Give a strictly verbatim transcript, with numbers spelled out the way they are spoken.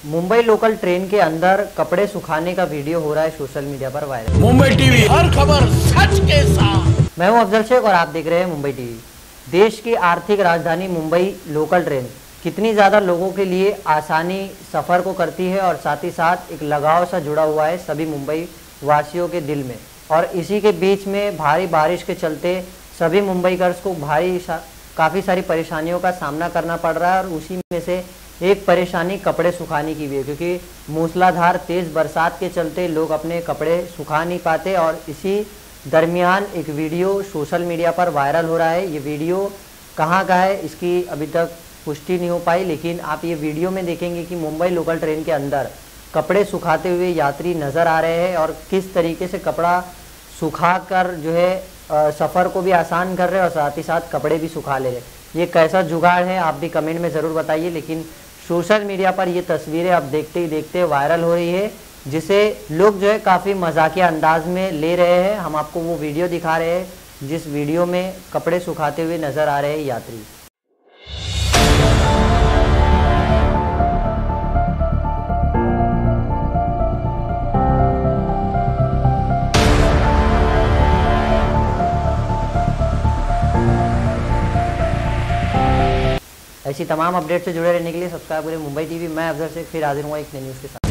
Mumbai local train के अंदर कपड़े सुखाने का वीडियो हो रहा है सोशल मीडिया पर वायरल। मुंबई टीवी, हर खबर सच के साथ। मैं हूं अफजल शेख और आप देख रहे हैं मुंबई टीवी। देश की आर्थिक राजधानी मुंबई लोकल ट्रेन कितनी ज़्यादा लोगों के लिए आसानी सफ़र को करती है और साथ ही साथ एक लगाव सा जुड़ा हुआ है सभी मुंबई वासियों के दिल में। और इसी के बीच में भारी बारिश के चलते सभी मुंबईकर्स को भारी काफ़ी सारी परेशानियों का सामना करना पड़ रहा है और उसी में से एक परेशानी कपड़े सुखाने की भी है, क्योंकि मूसलाधार तेज़ बरसात के चलते लोग अपने कपड़े सुखा नहीं पाते। और इसी दरमियान एक वीडियो सोशल मीडिया पर वायरल हो रहा है। ये वीडियो कहाँ का है इसकी अभी तक पुष्टि नहीं हो पाई, लेकिन आप ये वीडियो में देखेंगे कि मुंबई लोकल ट्रेन के अंदर कपड़े सुखाते हुए यात्री नज़र आ रहे हैं और किस तरीके से कपड़ा सुखा कर जो है सफ़र को भी आसान कर रहे हैं और साथ ही साथ कपड़े भी सुखा ले रहे हैं। ये कैसा जुगाड़ है आप भी कमेंट में ज़रूर बताइए। लेकिन सोशल मीडिया पर ये तस्वीरें अब देखते ही देखते वायरल हो रही है, जिसे लोग जो है काफ़ी मजाकिया अंदाज में ले रहे हैं। हम आपको वो वीडियो दिखा रहे हैं जिस वीडियो में कपड़े सुखाते हुए नज़र आ रहे हैं यात्री। ऐसी तमाम अपडेट से जुड़े रहने के लिए सब्सक्राइब करें मुंबई टीवी। मैं अफजल शेख फिर हाजिर हुआ एक नई न्यूज़ के साथ।